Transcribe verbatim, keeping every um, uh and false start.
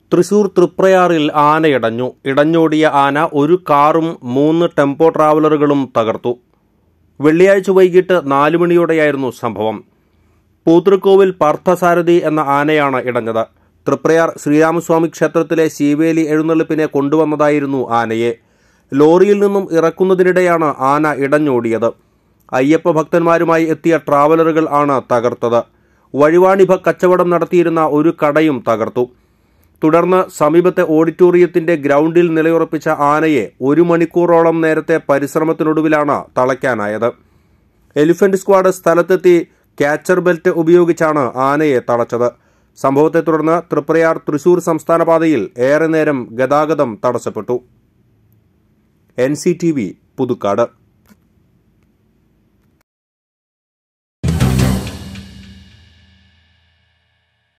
തൃശൂർ തൃപ്രയാറിൽ ആനയിടഞ്ഞു. ഇടഞ്ഞോടിയ ആന ഒരു കാറും മൂന്ന് ടെമ്പോ ട്രാവലറുകളും തകർത്തു. വെള്ളിയാഴ്ച വൈകിട്ട് നാലു മണിയോടെയായിരുന്നു സംഭവം. പൂതൃക്കോവിൽ പാർത്ഥസാരഥി എന്ന ആനയാണ് ഇടഞ്ഞത്. തൃപ്രയാർ ശ്രീരാമസ്വാമി ക്ഷേത്രത്തിലെ ശീവേലി എഴുന്നള്ളിപ്പിനെ കൊണ്ടുവന്നതായിരുന്നു ആനയെ. ലോറിയിൽ നിന്നും ഇറക്കുന്നതിനിടെയാണ് ആന ഇടഞ്ഞോടിയത്. അയ്യപ്പ ഭക്തന്മാരുമായി എത്തിയ ട്രാവലറുകൾ ആണ് തകർത്തത്. വഴിവാണിഭ കച്ചവടം നടത്തിയിരുന്ന ഒരു കടയും തകർത്തു. തുടർന്ന് സമീപത്തെ ഓഡിറ്റോറിയത്തിന്റെ ഗ്രൗണ്ടിൽ നിലയുറപ്പിച്ച ആനയെ ഒരു മണിക്കൂറോളം നേരത്തെ പരിശ്രമത്തിനൊടുവിലാണ് തളയ്ക്കാനായത്. എലിഫന്റ് സ്ക്വാഡ് സ്ഥലത്തെത്തി ക്യാച്ചർ ബെൽറ്റ് ഉപയോഗിച്ചാണ് ആനയെ തളച്ചത്. സംഭവത്തെ തുടർന്ന് തൃപ്രയാർ തൃശൂർ സംസ്ഥാന പാതയിൽ ഏറെ നേരം ഗതാഗതം തടസ്സപ്പെട്ടു. N C T V Puthukkad.